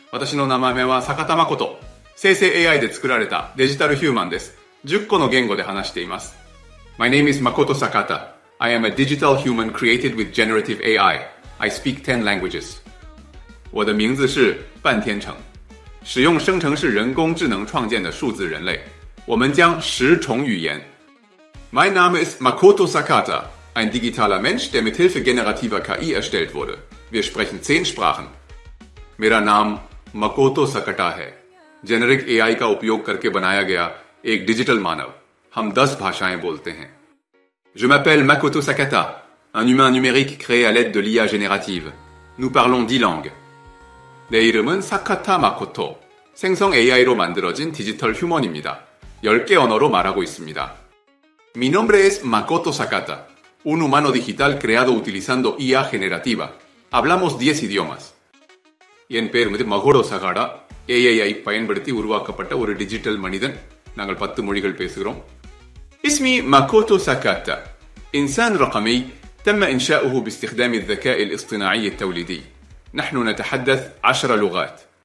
私の名前は坂田誠。生成 AI で作られたデジタルヒューマンです。10個の言語で話しています。My name is Makoto Sakata. I am a digital human created with generative AI. I speak 10 languages. 我的名字是半天成，使用生成式人工智能创建的数字人类。我们将10种语言。Mein Name ist Makoto Sakata, ein digitaler Mensch, der mit Hilfe generativer KI erstellt wurde. Wir sprechen 10 Sprachen. मेरा नाम Makoto Sakata है। Generic AI का उपयोग करके बनाया गया एक digital मानव। हम 10 भाषाएं बोलते हैं। Je m'appelle Makoto Sakata, un humain numérique créé à l'aide de l'IA générative. Nous parlons 10 langues. 내 이름은 사카타 마코토. 생성 AI로 만들어진 디지털 휴먼입니다. 10개 언어로 말하고 있습니다. Mi nombre es Makoto Sakata, un humano digital creado utilizando IA generativa. Hablamos 10 idiomas. என் பேர் மகோடோ சகாடா. AI பயன்படுத்தி உருவாக்கப்பட்ட ஒரு digital மனிதன். நாங்கள் 10 மொழிகள் பேசுகிறோம். اسمي ماكوتو ساكاتا. إنسان رقمي تم إنشاؤه باستخدام الذكاء الاصطناعي التوليدي. نحن نتحدث 10 لغات.